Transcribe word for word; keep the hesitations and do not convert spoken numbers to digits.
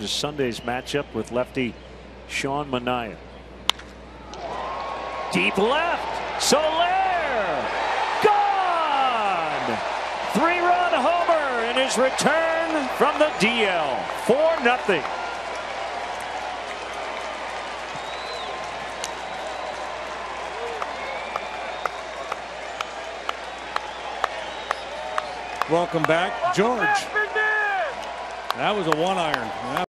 to Sunday's matchup with lefty Sean Manaea. Deep left, Soler, gone! Three-run homer in his return from the D L. four nothing. Welcome back, George. That was a one iron.